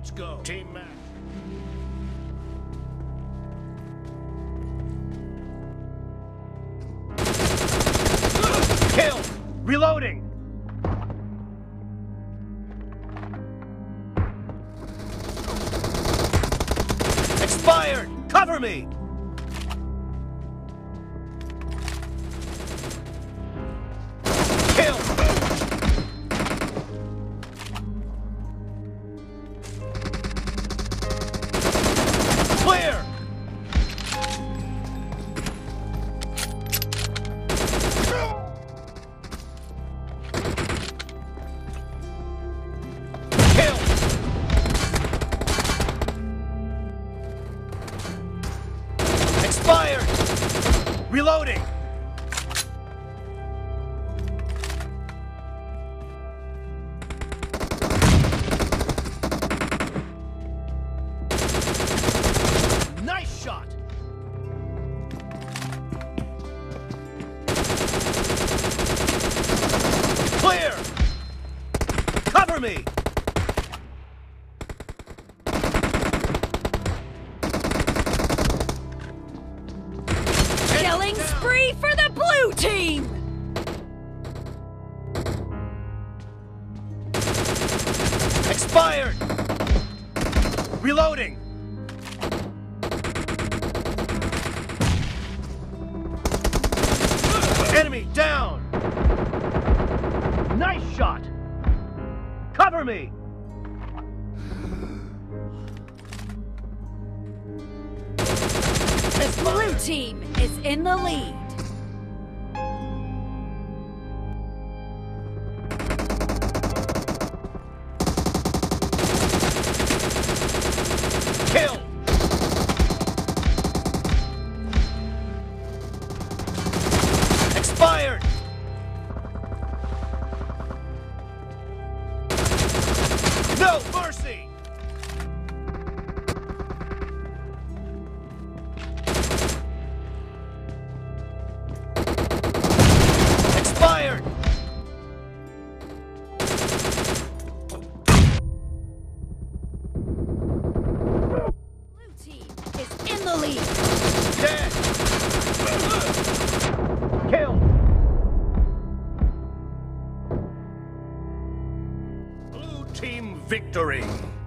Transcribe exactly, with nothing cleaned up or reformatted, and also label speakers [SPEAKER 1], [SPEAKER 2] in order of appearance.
[SPEAKER 1] Let's go. Team match.
[SPEAKER 2] Kill! Reloading! Expired! Cover me! Kill! Clear! Kill! Expired! Reloading! Nice shot! Clear! Cover me!
[SPEAKER 3] Killing spree for the blue team!
[SPEAKER 2] Expired! Reloading! Enemy down! Nice shot! Cover me!
[SPEAKER 3] The blue team is in the lead.
[SPEAKER 2] Kill! Expired! No mercy! Expired!
[SPEAKER 3] Blue team is in the lead.
[SPEAKER 2] Dead! Kill!
[SPEAKER 1] Blue team victory.